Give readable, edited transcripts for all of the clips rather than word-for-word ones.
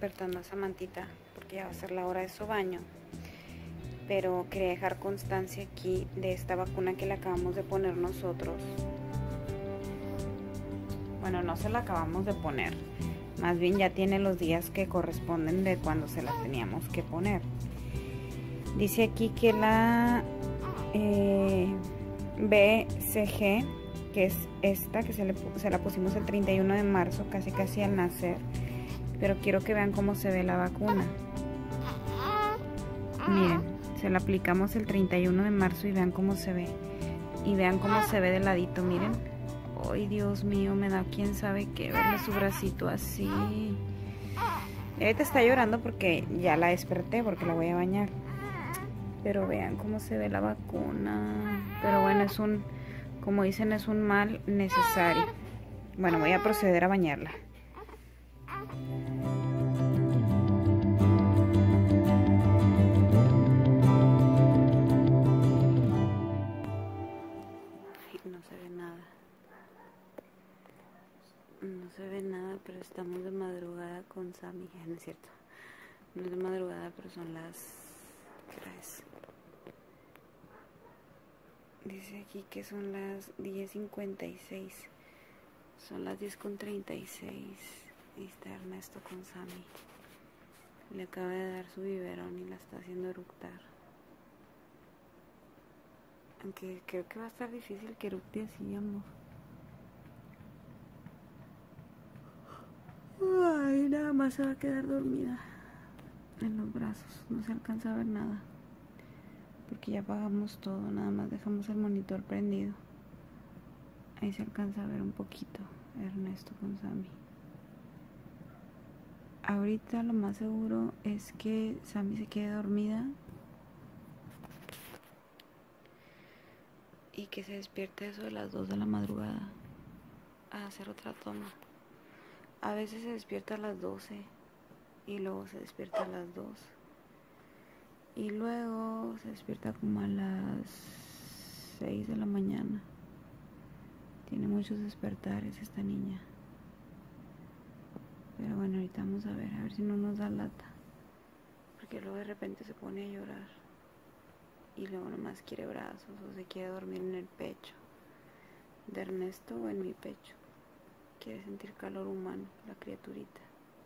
despertando a Samantita porque ya va a ser la hora de su baño. Pero quería dejar constancia aquí de esta vacuna que le acabamos de poner nosotros. Bueno, no se la acabamos de poner. Más bien ya tiene los días que corresponden de cuando se la teníamos que poner. Dice aquí que la BCG, que es esta, que se la pusimos el 31 de marzo, casi al nacer. Pero quiero que vean cómo se ve la vacuna. Miren, se la aplicamos el 31 de marzo y vean cómo se ve. Y vean cómo se ve de ladito, miren. Ay, Dios mío, me da quién sabe qué verle su bracito así. Ahorita está llorando porque ya la desperté, porque la voy a bañar. Pero vean cómo se ve la vacuna. Pero bueno, es un, como dicen, es un mal necesario. Bueno, voy a proceder a bañarla. No se ve nada. No se ve nada, pero estamos de madrugada con Sammy. No es cierto. No es de madrugada, pero son las... ¿qué hora es? Dice aquí que son las 10:56. Son las 10:36. Y está Ernesto con Sammy. Le acaba de dar su biberón y la está haciendo eructar. Aunque creo que va a estar difícil que eructe así, amor. Ay, nada más se va a quedar dormida en los brazos. No se alcanza a ver nada. Porque ya apagamos todo, nada más dejamos el monitor prendido. Ahí se alcanza a ver un poquito Ernesto con Sammy. Ahorita lo más seguro es que Sammy se quede dormida y que se despierte eso de las 2 de la madrugada a hacer otra toma. A veces se despierta a las 12 y luego se despierta a las 2 y luego se despierta como a las 6 de la mañana. Tiene muchos despertares esta niña. Pero bueno, ahorita vamos a ver si no nos da lata. Porque luego de repente se pone a llorar. Y luego nomás quiere brazos o se quiere dormir en el pecho de Ernesto o en mi pecho. Quiere sentir calor humano, la criaturita.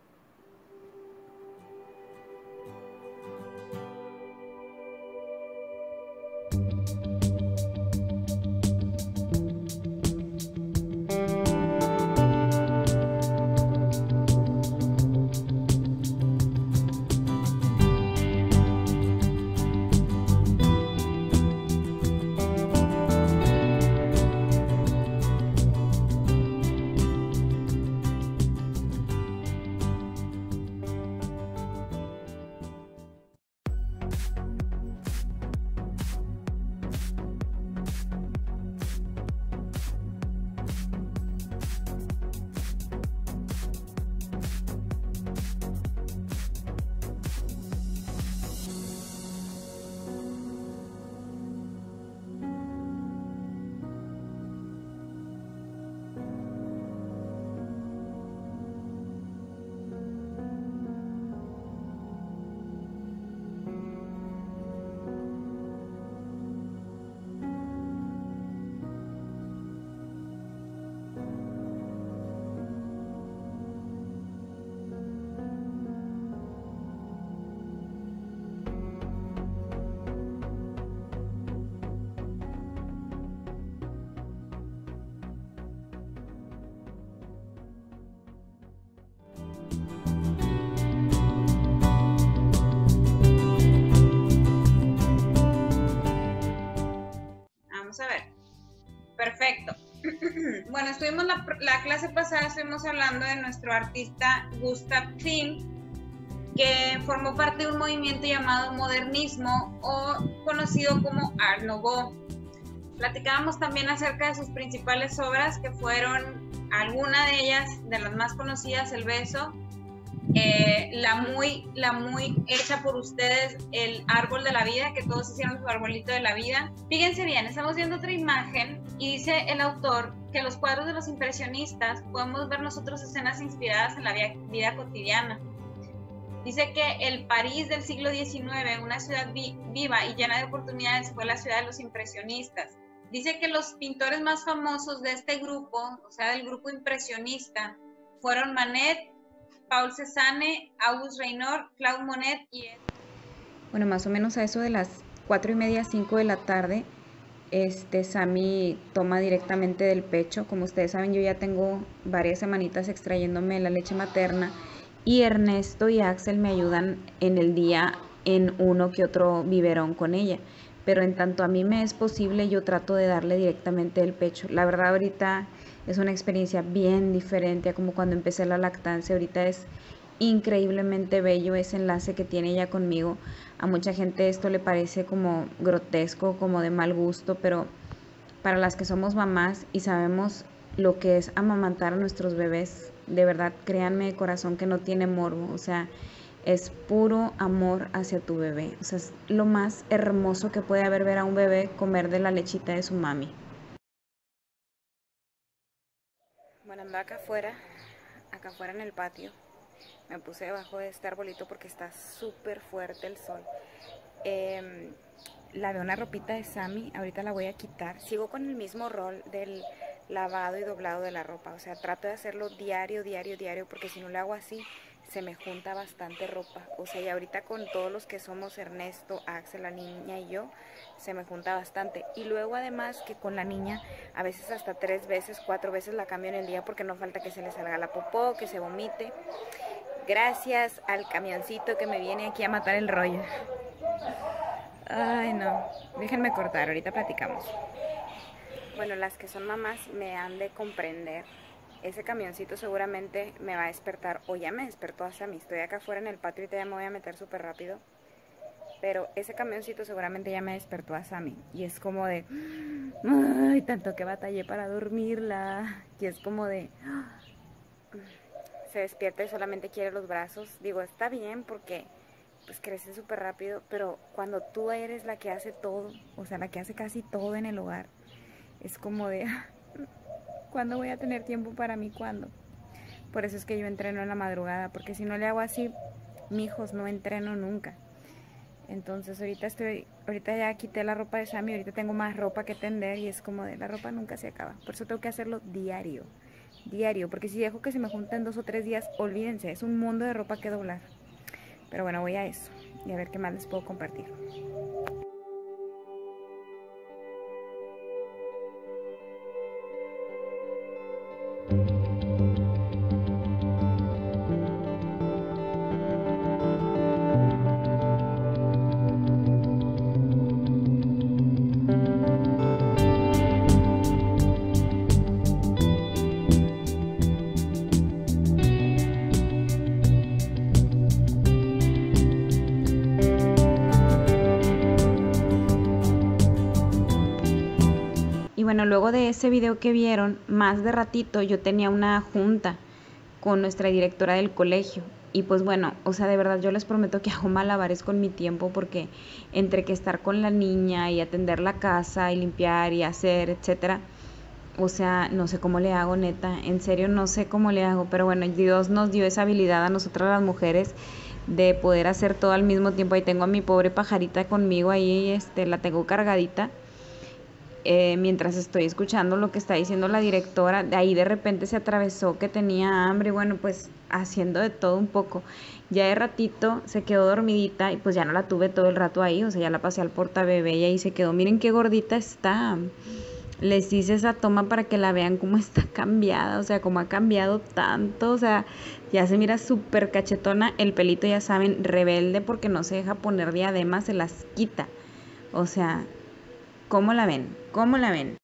Vamos a ver. Perfecto. Bueno, estuvimos la clase pasada, estuvimos hablando de nuestro artista Gustav Klimt, que formó parte de un movimiento llamado modernismo o conocido como Art Nouveau. Platicábamos también acerca de sus principales obras, que fueron alguna de ellas, de las más conocidas, El Beso, la muy hecha por ustedes, El Árbol de la Vida, que todos hicieron su arbolito de la vida. Fíjense bien, estamos viendo otra imagen y dice el autor que en los cuadros de los impresionistas podemos ver nosotros escenas inspiradas en la vida cotidiana. Dice que el París del siglo XIX, una ciudad viva y llena de oportunidades, fue la ciudad de los impresionistas. Dice que los pintores más famosos de este grupo, o sea, del grupo impresionista, fueron Manet, Paul Cézanne, Auguste Renoir, Claude Monet y... Bueno, más o menos a eso de las 4:30, 5 de la tarde, Sammy toma directamente del pecho. Como ustedes saben, yo ya tengo varias semanitas extrayéndome la leche materna y Ernesto y Axel me ayudan en el día en uno que otro biberón con ella. Pero en tanto a mí me es posible, yo trato de darle directamente del pecho. La verdad, ahorita es una experiencia bien diferente a como cuando empecé la lactancia. Ahorita es increíblemente bello ese enlace que tiene ella conmigo. A mucha gente esto le parece como grotesco, como de mal gusto, pero para las que somos mamás y sabemos lo que es amamantar a nuestros bebés, de verdad, créanme de corazón que no tiene morbo, o sea, es puro amor hacia tu bebé. O sea, es lo más hermoso que puede haber ver a un bebé comer de la lechita de su mami. Bueno, ando acá afuera en el patio. Me puse debajo de este arbolito porque está súper fuerte el sol. Lavé una ropita de Sammy, ahorita la voy a quitar. Sigo con el mismo rol del lavado y doblado de la ropa. O sea, trato de hacerlo diario, porque si no lo hago así, se me junta bastante ropa. O sea, y ahorita con todos los que somos, Ernesto, Axel, la niña y yo, se me junta bastante. Y luego además que con la niña, a veces hasta 3 veces, 4 veces la cambio en el día porque no falta que se le salga la popó, que se vomite. Gracias al camioncito que me viene aquí a matar el rollo. Ay, no. Déjenme cortar, ahorita platicamos. Bueno, las que son mamás me han de comprender. Ese camioncito seguramente me va a despertar, o ya me despertó hasta mí. Estoy acá afuera en el patio y ya me voy a meter súper rápido. Pero ese camioncito seguramente ya me despertó a Sammy. Y es como de... Ay, tanto que batallé para dormirla. Y es como de... Se despierta y solamente quiere los brazos. Digo, está bien porque pues crece súper rápido, pero cuando tú eres la que hace todo, o sea, la que hace casi todo en el hogar, es como de, ¿cuándo voy a tener tiempo para mí? ¿Cuándo? Por eso es que yo entreno en la madrugada, porque si no le hago así, mijos, no entreno nunca. Entonces ahorita ya quité la ropa de Sammy, ahorita tengo más ropa que tender y es como de, la ropa nunca se acaba. Por eso tengo que hacerlo diario, porque si dejo que se me junten 2 o 3 días, olvídense, es un mundo de ropa que doblar. Pero bueno, voy a eso y a ver qué más les puedo compartir. Y bueno, luego de ese video que vieron, más de ratito yo tenía una junta con nuestra directora del colegio. Y pues bueno, o sea, de verdad yo les prometo que hago malabares con mi tiempo porque entre que estar con la niña y atender la casa y limpiar y hacer, etcétera, o sea, no sé cómo le hago, neta, en serio no sé cómo le hago, pero bueno, Dios nos dio esa habilidad a nosotras las mujeres de poder hacer todo al mismo tiempo. Ahí tengo a mi pobre pajarita conmigo, ahí la tengo cargadita. Mientras estoy escuchando lo que está diciendo la directora, de ahí de repente se atravesó que tenía hambre, y bueno, pues haciendo de todo un poco. Ya de ratito se quedó dormidita y pues ya no la tuve todo el rato ahí, o sea, ya la pasé al portabebé y ahí se quedó. Miren qué gordita está. Les hice esa toma para que la vean cómo está cambiada, o sea, cómo ha cambiado tanto, o sea, ya se mira súper cachetona. El pelito, ya saben, rebelde porque no se deja poner diadema, se las quita. O sea, ¿cómo la ven? ¿Cómo la ven?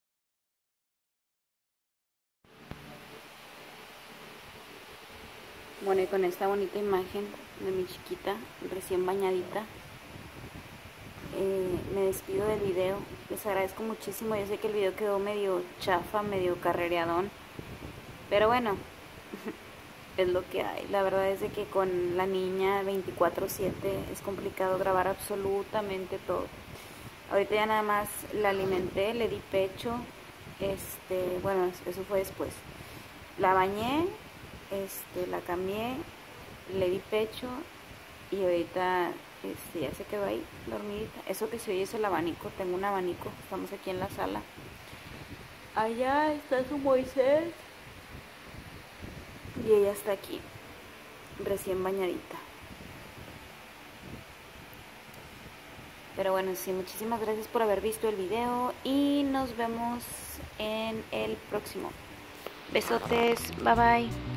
Bueno, y con esta bonita imagen de mi chiquita recién bañadita, me despido del video. Les agradezco muchísimo. Yo sé que el video quedó medio chafa, medio carrereadón, pero bueno, es lo que hay. La verdad es de que con la niña 24/7 es complicado grabar absolutamente todo. Ahorita ya nada más la alimenté, le di pecho, bueno, eso fue después. La bañé, la cambié, le di pecho y ahorita ya se quedó ahí dormidita. Eso que se oye es el abanico, tengo un abanico, estamos aquí en la sala. Allá está su Moisés y ella está aquí, recién bañadita. Pero bueno, sí, muchísimas gracias por haber visto el video y nos vemos en el próximo. Besotes, bye bye.